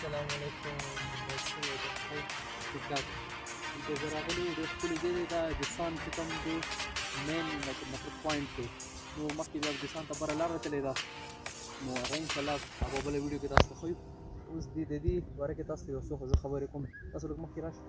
السلام علیکم ټیک ټاک دلته زه راغلی ډېر ښکلي ځای دی دا دسان چې کوم دی مین مطلب پوینټ دی نو مخکې بیا دسان ته بره لاره تللې ده نو هغه انشاءالله هغه بله ویډیو کې تاسو ته ښیو اوس د دې باره کې تاسو ته یو څو زه خبرې کوم تاسو لږ مخکې راشئ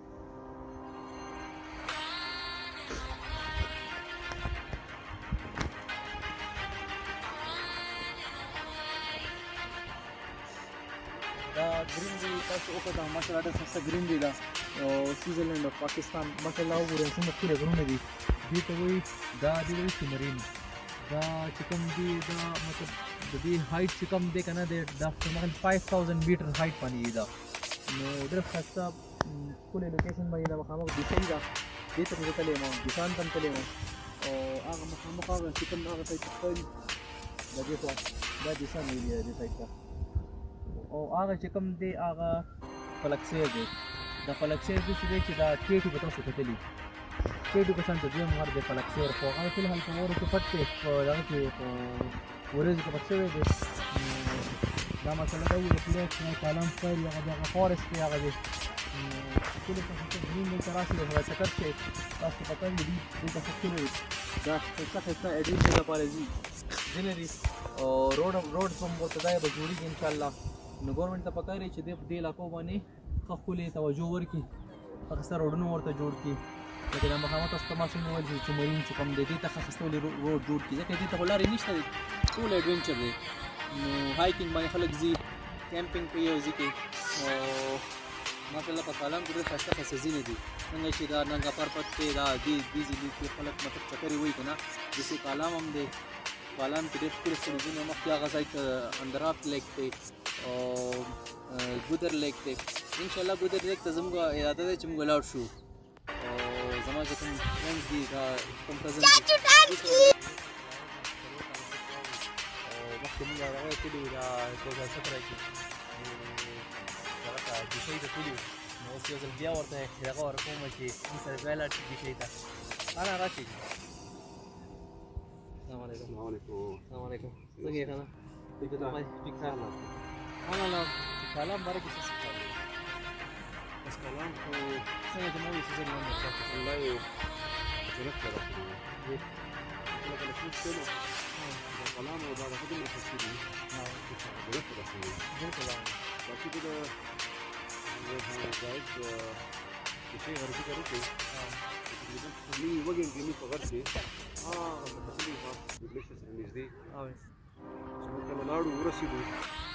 دا ګرین دی تاسو وکړه ماشاءالله ډېر ښایسته ګرین دی دا سویزرلینډ او پاکستان ماشاءالله وګورئ څومره ښکلي غرونه دي دې ته وایي دا دې وایي سومرین دا چې کوم دی دا مطلب د دې هایټ چې کوم دی که نه دی دا تقریبا 5000 میټر هایټ باندې دی دا نو ډېر ښایسته ښکلې لوکیشن باندې دا مخامخ بیشۍ ده دې ته مې زه تللی یم بیسان ته هم تللی یم او هغه مخامخ هغه چې کوم هغه سایډ ته ښکاري دا دې خوا دا بیسان ویلي ده دې سایډ ته او هغه چې کوم دی هغه فلکسیر دی دا فلکسیر دی چې دی چې دا ټیټو به تاسو کتلي ټیټو په شان ته دویم غر دی فلکسیر خو هغه فلحال په واورو کې پټ دی په دغه کې په وریځو کې پټ شوی دی دا مسله دا وي پلیس کالم ښکاري هغه د هغه فارسټ دی هغه دی ښکلې په ښایسته ګرین دلته راشئ د چکر شئ تاسو ته پکار دي دلته ښه ښکلې وي دا ښایسته ښایسته ایډونچر لپاره ځي لري او روډ هم ورته دا به جوړېږي انشاءالله نو ګورنمنټ ته پکار دی چې دې علاقو باندې ښه ښکلې توجه ورکړي ښه ښایسته روډونه ورته جوړ کړي لکه دا مخامخ تاسو ته ما څنګه وویل چې مرین چې کوم دی دې ته ښه ښایسته ولې روډ جوړ کړي ځکه دې ته خو لارې نشته دی ټول ایډونچر دی نو هایکینګ باندې خلک ځي کیمپینګ کوي او ځي کوي او ماشاءالله په کالام کې ډېر ښایسته ښایسته ځینې دي څنګه چې دا ننګا پرپت کې دا دې ځینې کې خلک مطلب چکرې وایي که نه داسې کالام هم دی کالام کې ډېر ښکلي ښکلي ځینې مخکې هغه ځای ته اندراب لیک دی او ګودر لیک دی انشاءالله ګودر لیک ته زموږ اراده دی چې موږ ولاړ شو او زما چې کوم فرینډز دي دا کوم کزن دي او مخکې موږ هغه تللي وو دا کوزا سفره کې هغه ته بیشۍ ته تللي وو نو اوس یو ځل بیا ورته هغه ورکوم چې موږ سره بیا لاړ شي بیشۍ ته انا راشئ السلام علیکم السلام علیکم څنګه یې خانه ٹھیک ٹھاک हाँ ला कलाम बारे किसी से कर ले बस कलाम को सही तो मूवी सीजन में अच्छा अल्लाह ये जरूरत लगा ये मतलब कि कुछ चलो हाँ कलाम और बात खुद में फंसी हुई हाँ जरूरत लगा सही बिल्कुल बाकी तो ये हाँ गाइड किसी गर्जी करो तो हाँ नहीं वो गेम गेम पकड़ के हाँ मतलब कि हाँ रिलेशन से रिलीज दी हाँ समझ के लाडू उरसी दो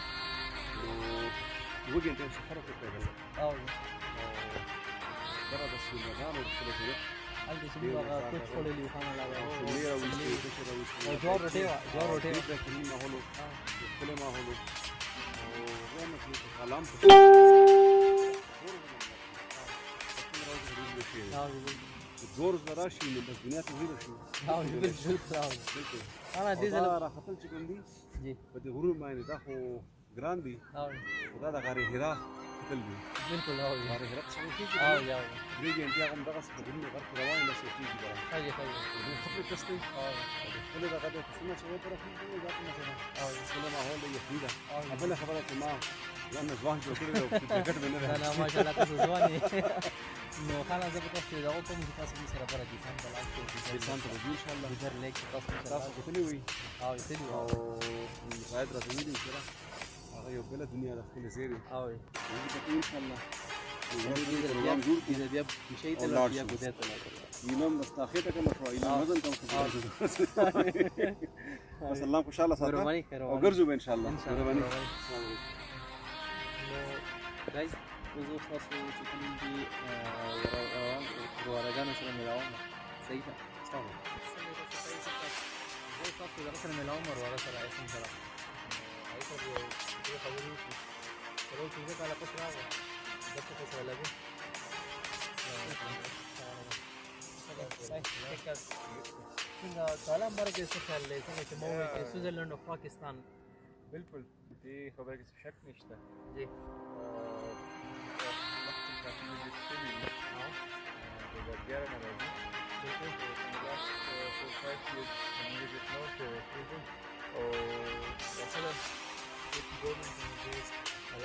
وګین ته سفر وکړل او درا د سیمه او د خلکو ال دې چې هغه کوچ کولې خانه لا او جوړ روټي د کلی ما هولو کله ما هولو او زما چې کلام په زور زرا شي نو بس دنیا ته ویل شي او بالکل انا دې زله راحتل چې کوم دي جی په دې غرور باندې دا خو ګران دي خدا د غار هرا تل دي بالکل او غار هرا څنګه کیږي او یا دې ګنټیا کوم دغه څه په غر روان نه شي کیږي دا هاي دې خپل تستي او خپل دغه د څه څه پر خپل ذات مثلا او خپل ماحول یې خیدا خپل خبره ته ما لانه ځوان جوړ کړی او ټیکټ باندې نه ماشاءالله تاسو ځواني نو خلاص زه به تاسو دا کوم چې تاسو سره پر دي څنګه بلای کې دي څنګه به ان شاء الله ګر لیک تاسو کتلی وي او تلی او شاید راځي دې سره هغه یو بل دنیا د خپل زیری او ان شاء الله بیا بشي ته بیا ګودې ته اینم مستاخه ته کوم شو اینم مزن کوم بس الله خوشاله ساتي او ګرځو به ان شاء الله مهرباني guys اوس تاسو چې کوم دي ورغانو سره ملاوم صحیح ده تاسو تاسو سره ملاوم ورغه سره اسم سره ایسا دې خبرې سره چې دا کله پس راغله دا څه څه لګي څنګه کالام برګه څه خیال لري څنګه چې مو کې سویزرلند او پاکستان بالکل دې خبره کې شک نشته جی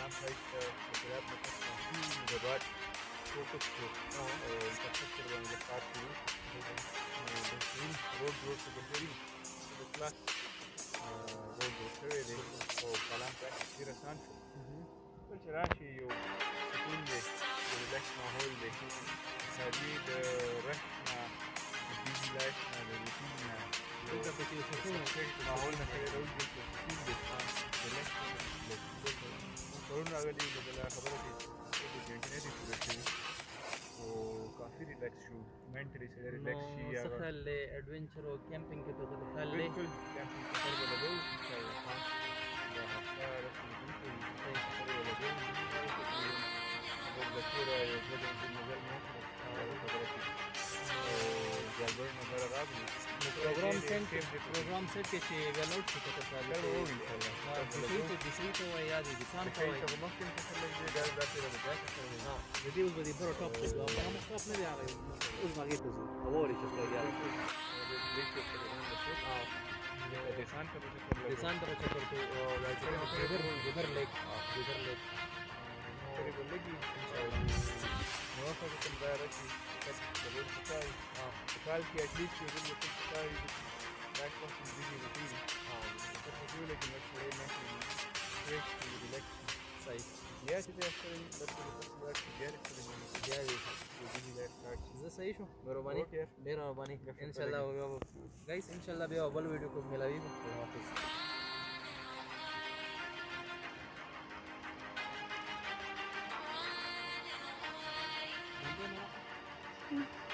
کلام سایت ته د قرات نه پس کافي مدبات فوکس شو او انفراسترکچر باندې د کار شروع بهترین روډ جوړ شو بهترین د کلاس روډ جوړ شوی دی او کلام ته ډېر اسان شو بل چې راشي یو سکون دی یو ریلیکس ماحول دی خالي د رش نه د بیزي لایف نه د روټین نه دلته پکې یو سکون ماحول نه سړی راوځي چې سکون دی ریلیکس پرون راغلي نو بله خبره چې ټوینټي نه دي پوره شوي او کافي ریلیکس شو منټلي سړی ریلیکس شي څه خیال دی ایډونچر او کیمپینګ کې ته څه خیال دی بالکل کیمپینګ سفر به لګوو انشاءالله دا هفته رسم کوونکی صحیح سفر به لګوو موږ د تېره یو دوه ګنټې مزل مو وکړو هغه خبره کې او جلبر نه بره راغلو پروګرام سیټ کې چې ویل آوټ شو ته کله وو انشاءالله دسوي ته وایي یا د دسان ته وایي چې مخکې سفر لګ دی دا تېره به بیا سفر دی د دې اوس به د بره ټاپ ته ځو هغه ټاپ نه دی هغه اوس به هغې ته ځو هوارې چې خدای یاد دسان ته به چکر لګو دسان ته به چکر کوو او دا چې ګودر لیک چکرې به لګي انشاءالله نو وخت به کوم ځای راشي کس ضرور پکار په کال کې اټلیسټ یو ځل به تل پکار وي دا کوم بیزي روټین سفر په ټوله کې نو سړی منټلي فریش وي ریلیکس وي صحیح بیا چې بیا ستړی وي بس ورته شي بیا ستړی وي بیا یو بیزي لایف سټارټ شي زه صحیح شو مهرباني ډېره مهرباني انشاءالله ګایس انشاءالله بیا بل ویډیو کې ملاویږو خدا حافظ